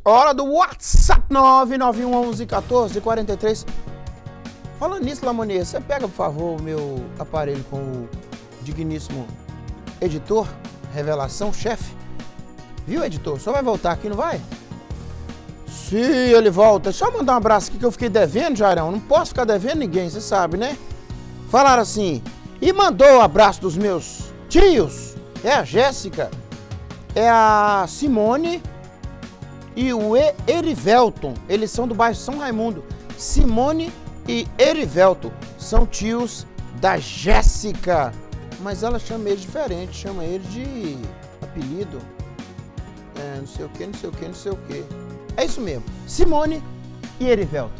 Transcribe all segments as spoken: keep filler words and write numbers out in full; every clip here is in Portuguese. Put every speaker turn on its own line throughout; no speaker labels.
Hora do WhatsApp nove nove um onze quatorze quarenta e três. Falando nisso, Lamonier, você pega, por favor, o meu aparelho com o digníssimo editor, revelação, chefe. Viu, editor? Só vai voltar aqui, não vai? Sim, ele volta. Só mandar um abraço aqui que eu fiquei devendo, Jairão. Não posso ficar devendo ninguém, você sabe, né? Falaram assim, e mandou o abraço dos meus tios. É a Jéssica, é a Simone e o Erivelton. Eles são do bairro São Raimundo. Simone e Erivelton são tios da Jéssica. Mas ela chama ele diferente, chama ele de apelido. É, não sei o que, não sei o que, não sei o que. É isso mesmo, Simone e Erivelton.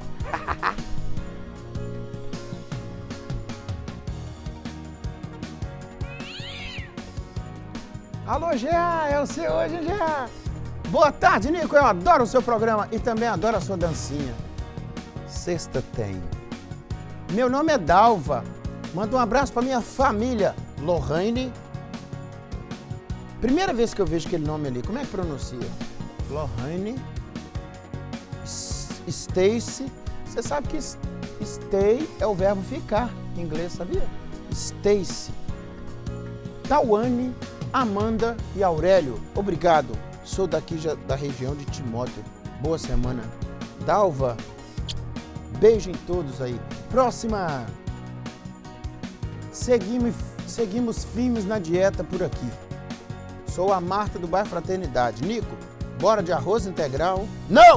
Alô, Gea, é o seu hoje, Gea. Boa tarde, Nico, eu adoro o seu programa e também adoro a sua dancinha. Sexta tem. Meu nome é Dalva, manda um abraço pra minha família, Lohane. Primeira vez que eu vejo aquele nome ali, como é que pronuncia? Lohane, Stacy. Você sabe que stay é o verbo ficar em inglês, sabia? Stacy. Tawane, Amanda e Aurélio, obrigado. Sou daqui já, da região de Timóteo. Boa semana. Dalva, beijo em todos aí. Próxima. Seguimos, seguimos firmes na dieta por aqui. Sou a Marta do bairro Fraternidade. Nico, bora de arroz integral? Não!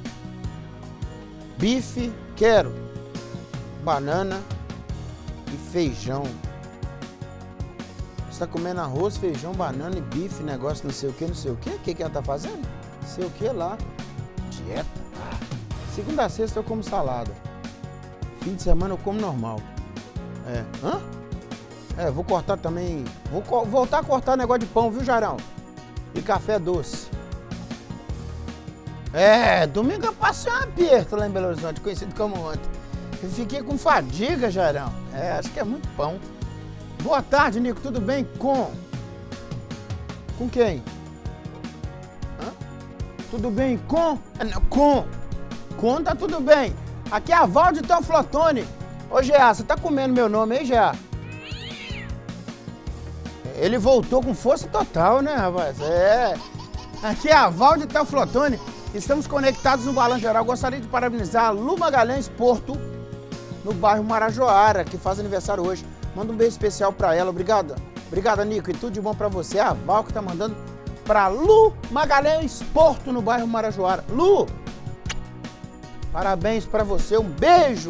Bife, quero. Banana e feijão. Você tá comendo arroz, feijão, banana e bife, negócio não sei o que, não sei o que. O que que ela tá fazendo? Não sei o que lá. Dieta. Segunda a sexta eu como salada. Fim de semana eu como normal. É. Hã? É, vou cortar também. Vou co voltar a cortar negócio de pão, viu, Jairão? E café doce. É, domingo eu passei um aperto lá em Belo Horizonte, conhecido como ontem. Eu fiquei com fadiga, Jairão. É, acho que é muito pão. Boa tarde, Nico. Tudo bem com... Com quem? Hã? Tudo bem com... Com. Com tá tudo bem. Aqui é a Val de Teoflotone. Ô, Gea, você tá comendo meu nome aí, Gea? Ele voltou com força total, né, rapaz? É. Aqui é a Val de Teoflotone. Estamos conectados no Balanço Geral. Gostaria de parabenizar a Lu Magalhães Porto, no bairro Marajoara, que faz aniversário hoje. Manda um beijo especial pra ela. Obrigado. Obrigado, Nico. E tudo de bom pra você. A Val que tá mandando pra Lu Magalhães Porto, no bairro Marajoara. Lu, parabéns pra você. Um beijo.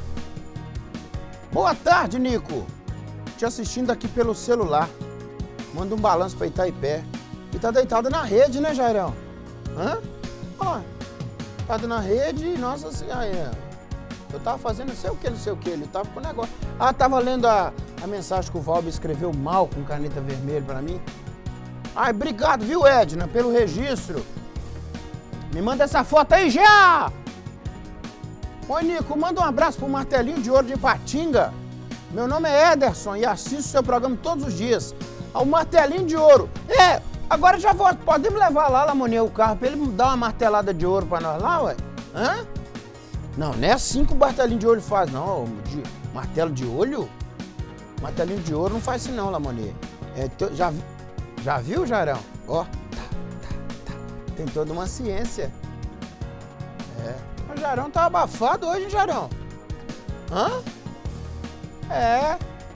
Boa tarde, Nico. Te assistindo aqui pelo celular. Manda um balanço pra Itaipé. E tá deitado na rede, né, Jairão? Hã? Ó, tá na rede, nossa senhora. Eu tava fazendo não sei o que, não sei o que, ele tava com o negócio. Ah, tava lendo a, a mensagem que o Valber escreveu mal com caneta vermelha pra mim. Ai, obrigado, viu, Edna, pelo registro. Me manda essa foto aí já! Oi, Nico, manda um abraço pro Martelinho de Ouro de Ipatinga. Meu nome é Ederson e assisto seu programa todos os dias. Ao Martelinho de Ouro. É, agora já vou, podemos levar lá, Lamonier, o carro, pra ele dar uma martelada de ouro pra nós lá, ué? Hã? Não, não é assim que o martelinho de olho faz, não. De, martelo de olho? Martelinho de ouro não faz assim não, Lamonier. É, já, já viu, Jairão? Ó, tá, tá, tá. Tem toda uma ciência. É. O Jairão tá abafado hoje, hein, Jairão? Hã? É.